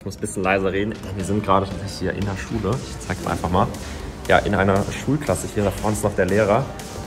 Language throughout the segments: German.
Ich muss ein bisschen leiser reden. Wir sind gerade hier in der Schule. Ich zeige es einfach mal. Ja, in einer Schulklasse. Hier da vorne ist noch der Lehrer.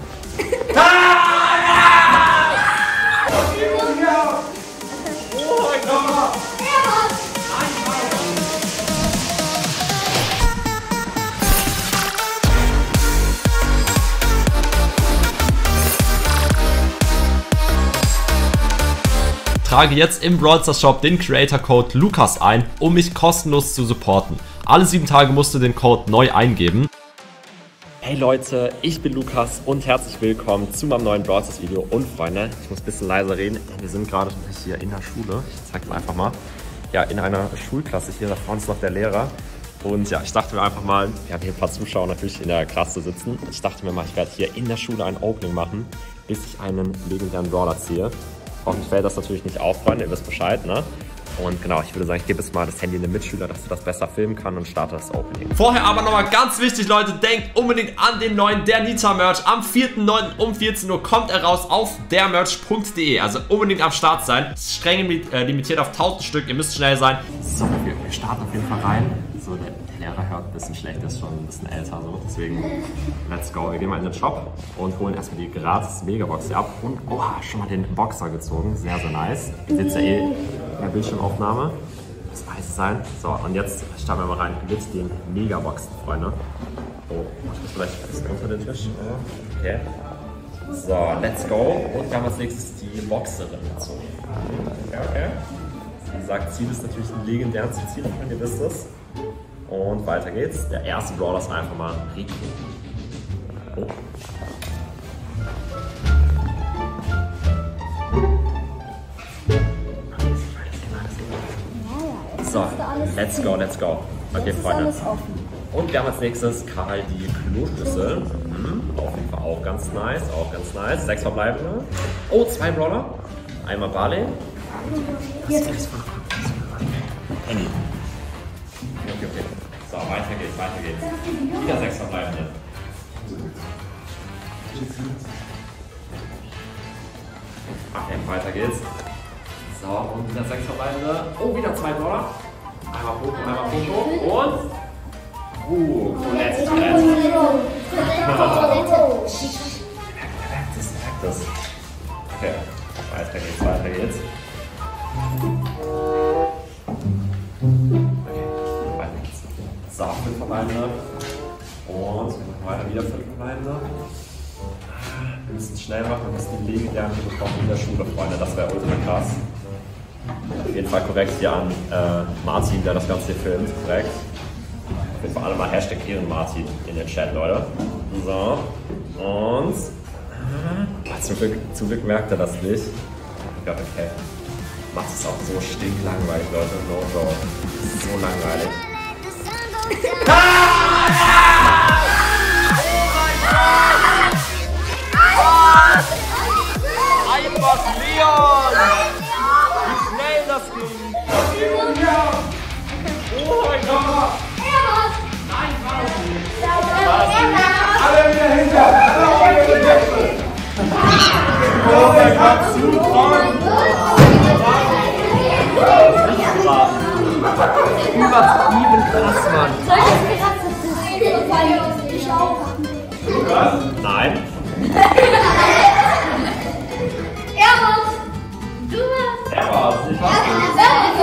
Trage jetzt im Brawl Stars Shop den Creator Code Lukas ein, um mich kostenlos zu supporten. Alle 7 Tage musst du den Code neu eingeben. Hey Leute, ich bin Lukas und herzlich willkommen zu meinem neuen Brawl Stars Video. Und Freunde, ich muss ein bisschen leiser reden. Wir sind gerade hier in der Schule. Ich zeige es einfach mal. Ja, in einer Schulklasse. Hier da vorne ist noch der Lehrer. Und ja, ich dachte mir einfach mal, wir haben hier ein paar Zuschauer natürlich in der Klasse sitzen. Ich dachte mir mal, ich werde hier in der Schule ein Opening machen, bis ich einen legendären Brawler ziehe. Hoffentlich fällt das natürlich nicht auf, Freunde, ihr wisst Bescheid, ne? Und genau, ich würde sagen, ich gebe jetzt mal das Handy in den Mitschüler, dass er das besser filmen kann und starte das Opening. Vorher aber nochmal ganz wichtig, Leute, denkt unbedingt an den neuen Der Nita Merch. Am 4.9. um 14 Uhr kommt er raus auf dermerch.de. Also unbedingt am Start sein. Streng limitiert auf 1000 Stück, ihr müsst schnell sein. So, wir starten auf jeden Fall rein. So, der Lehrer hört ein bisschen schlecht, der ist schon ein bisschen älter, so. Deswegen, let's go. Wir gehen mal in den Shop und holen erstmal die gratis Megabox hier ab. Und, oha, schon mal den Boxer gezogen. Sehr, sehr nice. Ihr seht ja eh in der Bildschirmaufnahme. Das weiß sein. So, und jetzt starten wir mal rein mit den Megaboxen, Freunde. Oh, ich muss vielleicht ein bisschen unter den Tisch. Okay. So, let's go. Und wir haben als nächstes die Boxerin gezogen. Okay. Wie gesagt, Ziel ist natürlich einen legendären zu ziehen, ihr wisst es. Und weiter geht's. Der erste Brawler ist einfach mal Rico. Oh. So, let's go, let's go. Okay, Freunde. Und wir haben als nächstes Karl die Kloschüssel. Auf jeden Fall auch ganz nice, auch ganz nice. 6 verbleibende. Oh, 2 Brawler. Einmal Barley. Handy. Okay. So, weiter geht's. Wieder 6 verbleibende. Okay, weiter geht's. So, und wieder 6 verbleibende. Oh, wieder 2 Brawler. Einmal Poco, und... Colette. Merkt das. Okay, weiter geht's. So, 5 verbleibende. Und weiter wieder 5 verbleibende. Wir müssen es schnell machen, wir müssen die legendären hier bekommen in der Schule, Freunde. Das wäre ultra krass. Auf jeden Fall korrekt hier an Martin, der das Ganze hier filmt. Korrekt. Auf jeden Fall alle mal Hashtag Ehrenmartin in den Chat, Leute. So. Und. Zum Glück merkt er das nicht. Oh Gott, okay. Macht es auch so stinklangweilig, Leute. No joke. Das ist so langweilig. Einfach Leon! Wie schnell das ging! Oh mein Gott! Nein, alle wieder hinter! Oh mein Gott, zu vorne! Übertrieben krass, Mann! Was? Nein! Er war's, ich war's nicht.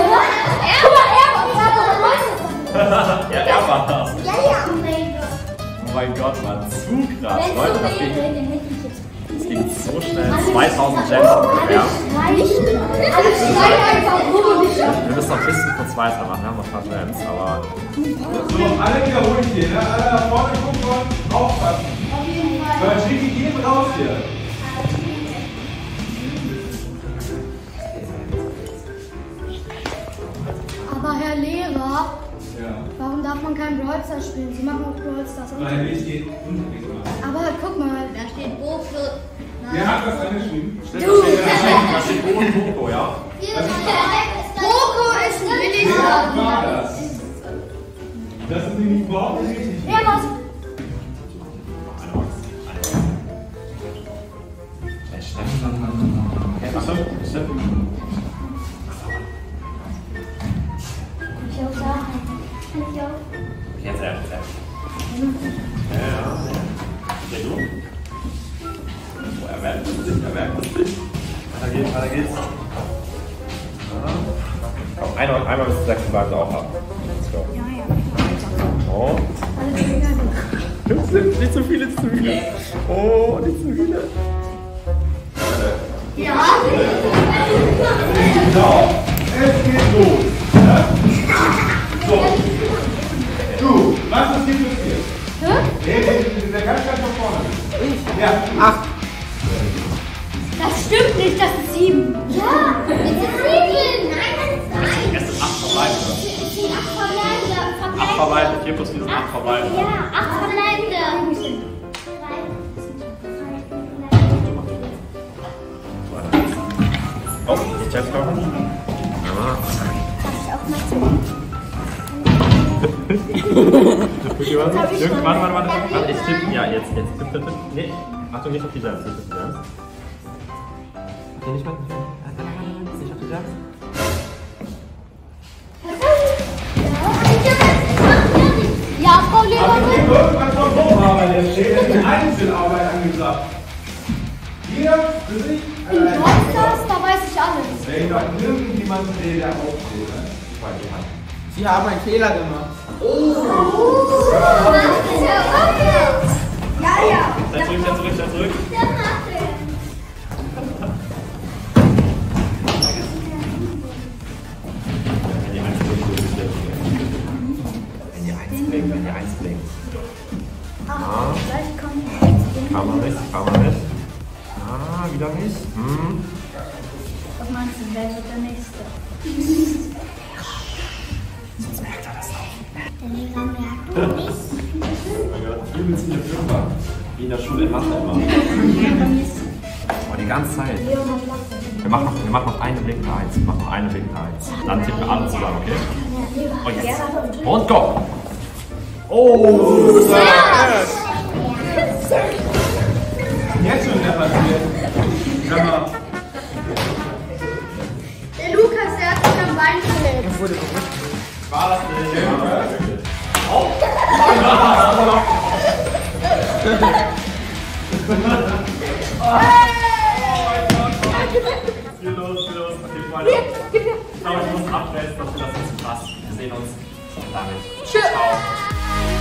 Ja, er war das. Oh mein Gott, Mann, zu krass. Leute, das ging so schnell. 2000 Gems ungefähr. Wir müssen noch ein bisschen kurz weiter machen. Wir haben noch ein paar Gems, aber... So, alle wiederholen hier, ne? Alle nach vorne gucken und aufpassen. So, dann schicke ich jeden raus hier. Aber Herr Lehrer, warum darf man kein Brawl Stars spielen? Sie machen auch Brawl Stars. Nein, ich gehe unten. Aber guck mal, Da steht Bofe. Wer hat das angeschrieben? Da steht Bo und Poco, ja? Poco ist ein Billigladen. War das? Das ist nämlich überhaupt nicht richtig. Ja, was? Achso, Ich Ja. Okay, jetzt ehrlich. Ja. Okay, du? Oh, er merkt es nicht. Weiter geht's. Komm, einmal bis 6 bleiben wir auch ab. Let's go. Oh. Nicht zu viele. Oh, nicht zu viele. Ja. So, es geht los. Ja? So. Du, was ist hier passiert? Der ganz nach vorne. Ja. 8. Das stimmt nicht, das ist 7. Ja, es ist 7. Nein. Es ist 8 verbleibende. Es sind 8 verbleibende. 8 verbleibende, 4 plus 4 sind 8 verbleibende. Ja, 8 verbleibende. Oh, die Chefs kommen. Warte, ich tippe. Ja, jetzt. Tipp. Nee, Achtung, nicht auf die Jams. Nicht auf die Jams. Okay, nicht auf die Jams. Ja, Frau Lehrerin. Also hier irgendwas von Hocharbeit steht, es ist Einzelarbeit angesagt. Hier für sich In Podcast, da weiß ich alles. wenn doch irgendjemand sehe, der aufsteht, ne? Bei die Hand. Sie haben einen Fehler gemacht. Ja. Schnell zurück. Wenn die 1 blinkt. Kam man nicht. Ah, wieder nicht. Was meinst du, wer wird der Nächste? Sonst merkt er das auch. Der Lehrer merkt nicht. Mein Gott, übelst viele Fünfer. Wie in der Schule in Mathe immer. Oh, die ganze Zeit. Wir machen noch eine blinkende 1. Dann tippen wir alle zusammen, okay? Oh, jetzt. Und go! Oh! Jetzt schon wieder passiert. Sag mal. Der Lukas, der hat sich am Bein verletzt. War das nicht? Oh! Hier los. Okay, Freunde. Ich glaube, ich muss abwälzen, dass wir das nicht zu krass. Wir sehen uns damit. Ciao.